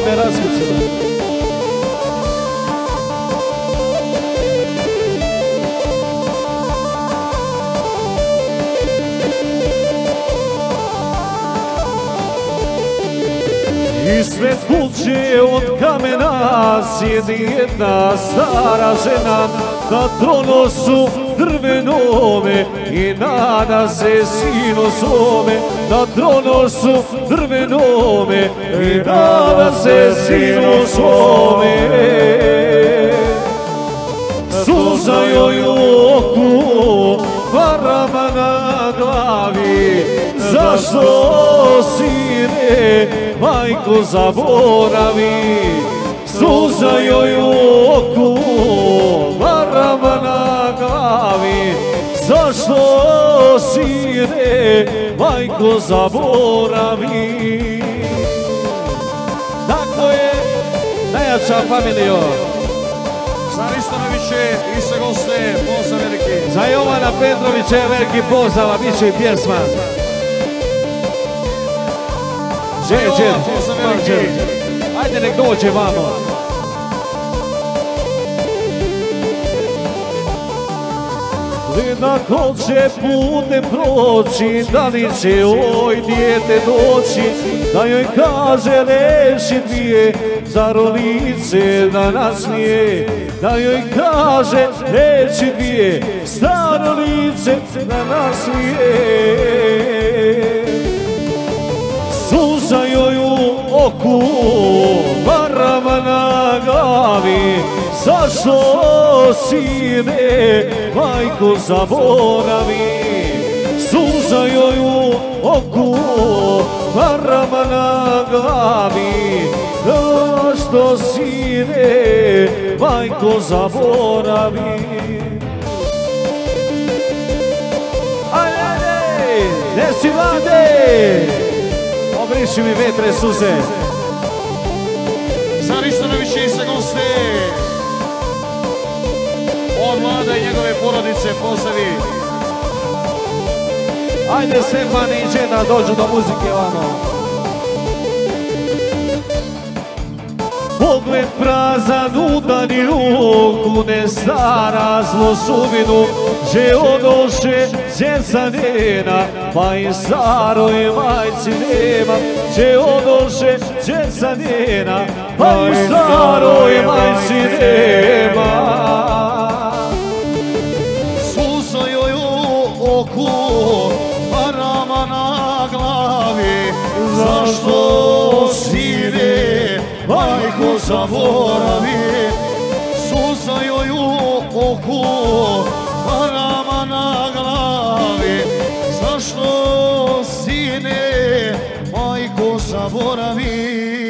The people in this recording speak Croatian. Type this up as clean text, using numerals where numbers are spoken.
me razvucila. Ispred kuće od kamena sjedi jedna stara žena, na tronosu drvenome i nada se sinu svome. Na tronosu drvenome i nada se sinu svome. Suza joj u oku, parama na glavi, zašto sine majko zaboravi? Suza joj u oku, parama na glavi, zašto sine majko zaboravi? Tako je, najjača familijo. Za Ristonoviće i sve goste, pozdrav veliki. Za Jovana Petrovića je veliki pozdrav, a bit će i pjesma. Pozdrav veliki. Ajde nek dođe vamo. Gleda ko će putem proći, da li će oj dijete doći, da joj kaže reši dvije, zar lice da nasmije. Da joj kaže reči dvije, staro lice da nasmije. Suza joj u oku, parama na glavi, zašto sine majko zaboravi? Suza joj u oku, parama na glavi, zašto sine majko zaboravi? Ajde, ne si vlade, obriši mi vetre suze. Za Ristonoviće i sve goste, od Vlada i njegove porodice, pozdravi. Ajde Stefan i Đeda dođu do muzike vamo. Pogled prazan udani ruku ne stara zlosuvinu, že odoše djeca njena, pa i staroj majci nema. Že odoše djeca njena, pa i staroj majci nema. Suza joj u oku, parama na glavi, zašto sine majko zaboravi? Suza joj u oku, parama na glavi, zašto sine majko zaboravi?